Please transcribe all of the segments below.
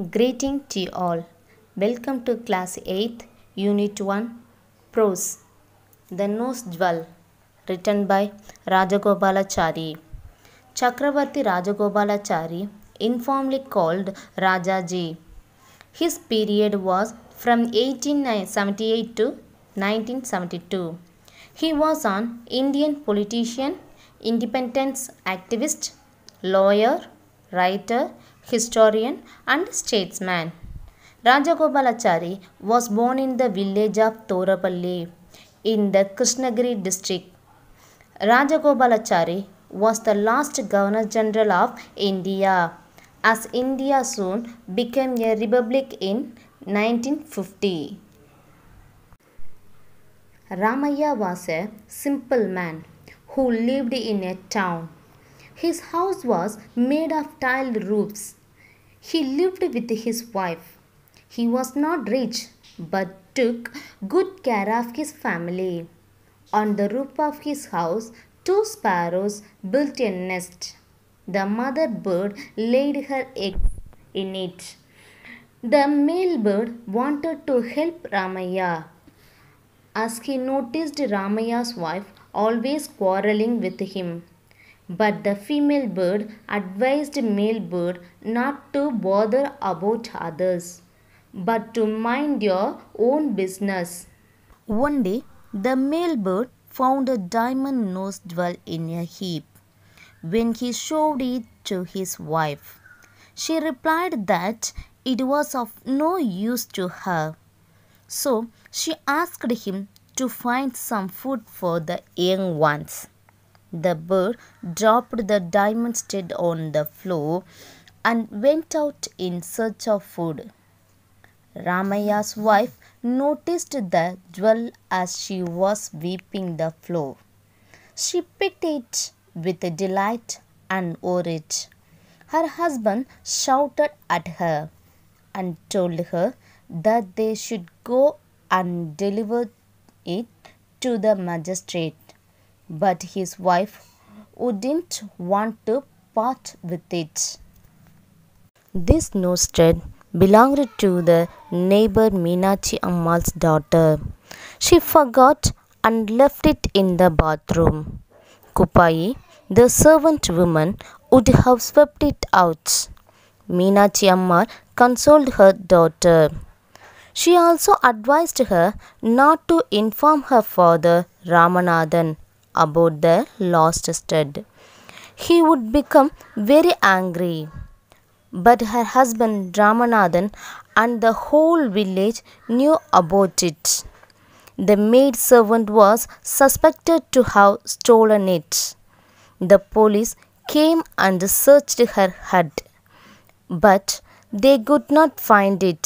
Greeting to you all. Welcome to Class 8, Unit 1, Prose. The Nose Jewel, written by Rajagopalachari. Chakravarti Rajagopalachari, informally called Rajaji. His period was from 1878 to 1972. He was an Indian politician, independence activist, lawyer, writer, historian and statesman. Rajagopalachari was born in the village of Torapalli in the Krishnagiri district. Rajagopalachari was the last Governor General of India, as India soon became a republic in 1950. Ramaya was a simple man who lived in a town. His house was made of tiled roofs. He lived with his wife. He was not rich but took good care of his family. On the roof of his house, 2 sparrows built a nest. The mother bird laid her eggs in it. The male bird wanted to help Ramaya, as he noticed Ramaya's wife always quarreling with him. But the female bird advised male bird not to bother about others, but to mind your own business. One day, the male bird found a diamond nose jewel in a heap. When he showed it to his wife, she replied that it was of no use to her. So she asked him to find some food for the young ones. The bird dropped the diamond stud on the floor and went out in search of food. Ramaya's wife noticed the jewel as she was sweeping the floor. She picked it with delight and wore it. Her husband shouted at her and told her that they should go and deliver it to the magistrate. But his wife wouldn't want to part with it. This nose stud belonged to the neighbor Meenachi Ammal's daughter. She forgot and left it in the bathroom. Kupai, the servant woman, would have swept it out. Meenachi Ammal consoled her daughter. She also advised her not to inform her father Ramanathan about the lost stud. He would become very angry. But her husband Ramanathan and the whole village knew about it. The maid servant was suspected to have stolen it. The police came and searched her hut, but they could not find it.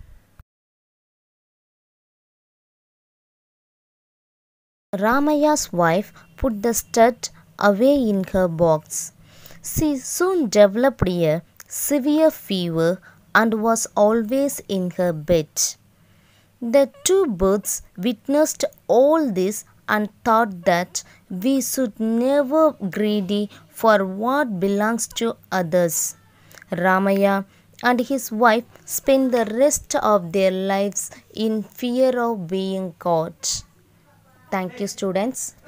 Ramaya's wife put the stud away in her box. She soon developed a severe fever and was always in her bed. The 2 birds witnessed all this and thought that we should never greedy for what belongs to others. Ramaya and his wife spent the rest of their lives in fear of being caught. Thank you, students.